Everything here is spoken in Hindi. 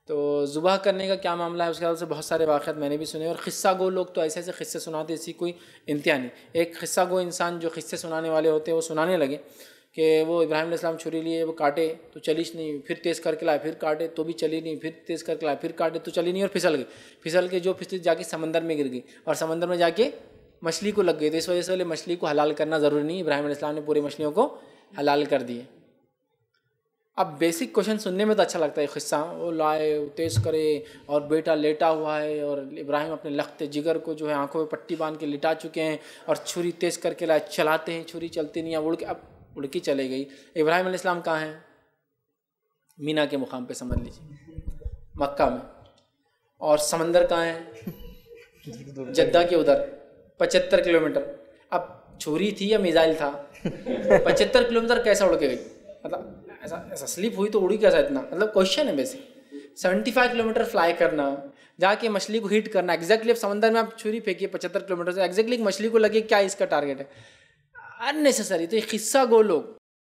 तो ज़ुबाह करने का क्या मामला है, उसके बाद से बहुत सारे वाक़यात मैंने भी सुने। और क़िस्सा गो लोग तो ऐसे ऐसे क़िस्से सुनाते, इसकी कोई इंतहा नहीं। एक क़िस्सा गो इंसान जो क़िस्से सुनाने वाले होते हैं वो सुनाने लगे कि वो इब्राहिम अलैहिस्सलाम छुरी लिए, वो काटे तो चलीच नहीं, फिर तेज़ करके लाए, फिर काटे तो भी चली नहीं, फिर तेज़ करके लाए, फिर काटे तो चली नहीं, और फिसल गई। फिसल के जो फिसली जाके समंदर में गिर गई, और समंदर में जाके मछली को लग गई। तो इस वजह से वाले मछली को हलाल करना ज़रूरी नहीं, इब्राहिम अलैहिस्सलाम ने पूरी मछलियों को हलाल कर दिए। अब बेसिक क्वेश्चन सुनने में तो अच्छा लगता है क़िस्सा, वो लाए तेज़ करे और बेटा लेटा हुआ है, और इब्राहिम अपने लख्त जिगर को जो है आंखों में पट्टी बांध के लिटा चुके हैं, और छुरी तेज़ करके लाए, चलाते हैं, छुरी चलती नहीं, अब उड़ के चले गई। इब्राहिम अलैहिस्सलाम कहाँ हैं? मीना के मुकाम पे समझ लीजिए, मक्का में। और समंदर कहाँ है? जद्दा के उधर 75 किलोमीटर। अब छुरी थी या मिसाइल था? 75 किलोमीटर कैसा उड़ के गई? मतलब ऐसा स्लिप हुई तो उड़ी कैसा इतना? मतलब क्वेश्चन है बेसिक। 75 किलोमीटर फ्लाई करना, जाके मछली को हिट करना एग्जैक्टली। अब समंदर में आप छुरी फेंकिए 75 किलोमीटर से, एग्जैक्टली मछली को लगे, क्या इसका टारगेट है? अननेसेसरी। तो ये क़िस्सा गो लोग